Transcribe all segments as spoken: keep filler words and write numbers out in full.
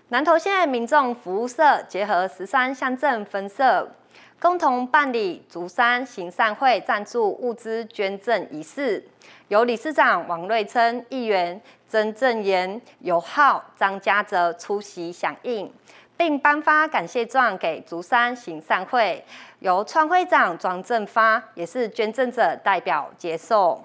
南投县民众服务社结合十三乡镇分社，共同办理竹山行善会赞助物资捐赠仪式，由理事长王瑞琛、议员曾正言、尤浩、张家泽出席响应，并颁发感谢状给竹山行善会，由创会长庄正发也是捐赠者代表接受。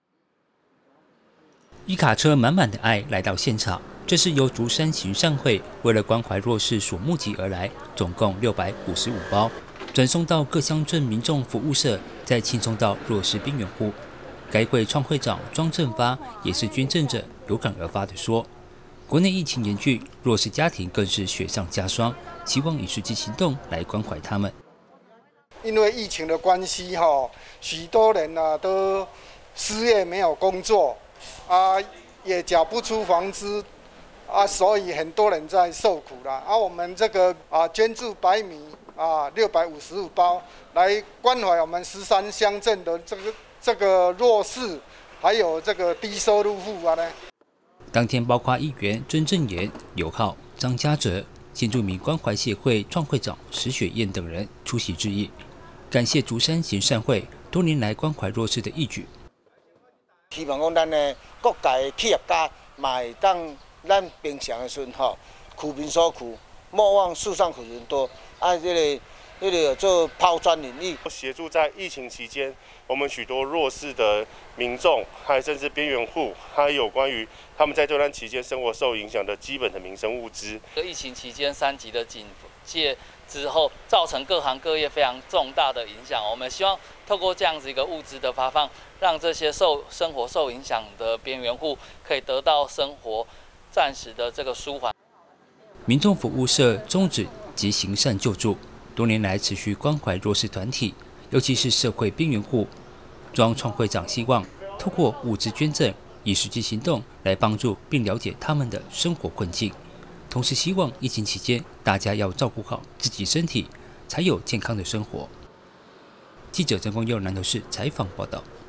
一卡车满满的爱来到现场。 这是由竹山行善会为了关怀弱势所募集而来，总共六百五十五包，转送到各乡镇民众服务社，再轻送到弱势边缘户。该会创会长庄正发也是捐赠者，有感而发地说：“国内疫情严峻，弱势家庭更是雪上加霜，希望以实际行动来关怀他们。 因为疫情的关系，哈，许多人啊都失业，没有工作，啊，也缴不出房租。” 啊，所以很多人在受苦啦。啊，我们这个啊捐助白米啊六百五十五包，来关怀我们十三乡镇的这个这个弱势，还有这个低收入户啊呢。 当天包括议员曾正言、尤浩、张家哲、新住民关怀协会创会长石雪燕等人出席致意，感谢竹山行善会多年来关怀弱势的义举。 希望讲咱的各界企业家嘛会当。 咱平常的时阵吼，苦民所苦，莫忘树上苦人多。啊，这个、这个做抛砖引玉， 协助在疫情期间，我们许多弱势的民众，还甚至边缘户，还有关于他们在这段期间生活受影响的基本的民生物资。 疫情期间三级的警戒之后，造成各行各业非常重大的影响。我们希望透过这样子一个物资的发放，让这些受生活受影响的边缘户可以得到生活。 暂时的这个舒缓。 民众服务社宗旨及行善救助，多年来持续关怀弱势团体，尤其是社会边缘户。庄创会长希望透过物资捐赠，以实际行动来帮助并了解他们的生活困境。同时，希望疫情期间大家要照顾好自己身体，才有健康的生活。记者曾光佑南投市采访报道。